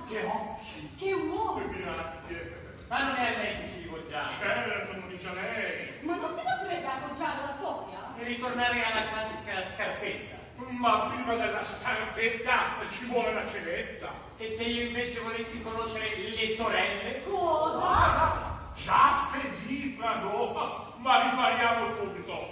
Che occhi! Che uomo! Grazie. Ma non è a lei che ci rivolgiamo. Certo, non dice a lei. Ma non si potrebbe appoggiare la storia? E ritornare alla classica scarpetta. Ma prima della scarpetta ci vuole la celetta. E se io invece volessi conoscere le sorelle? Cosa? Già fedifrago, ma ripariamo subito.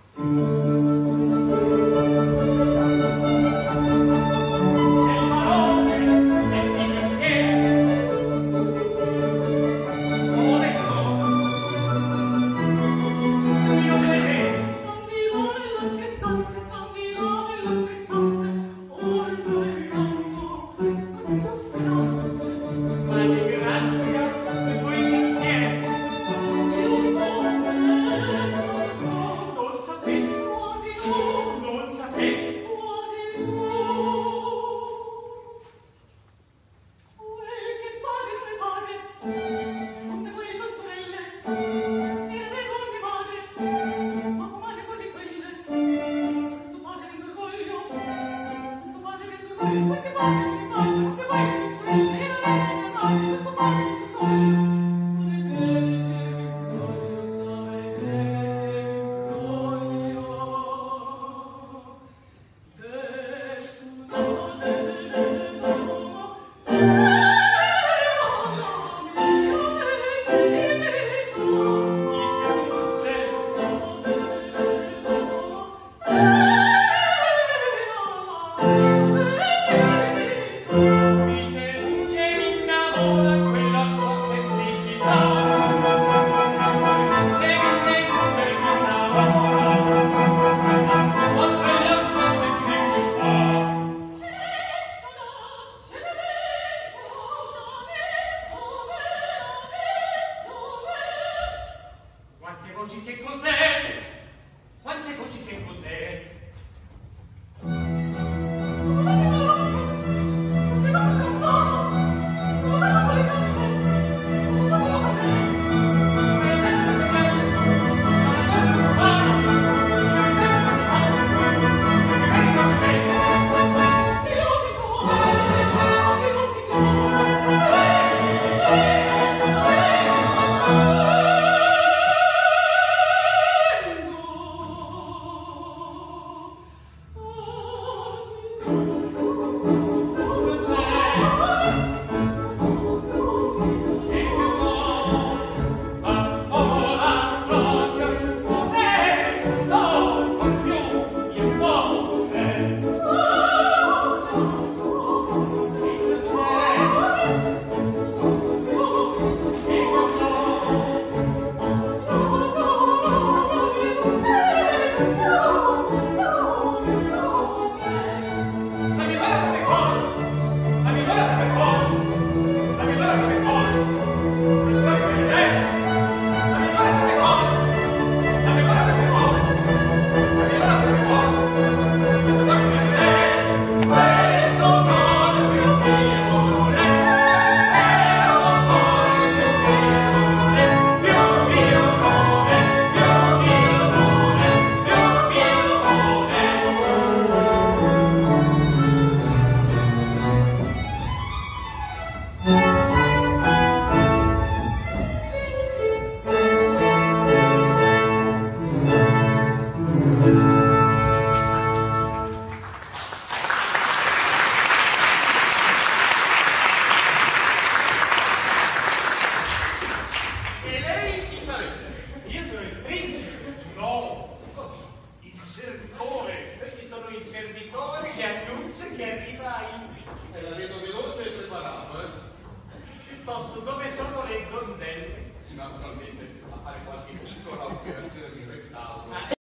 Dove sono le donzelle? Naturalmente a fare qualche piccola operazione di restauro.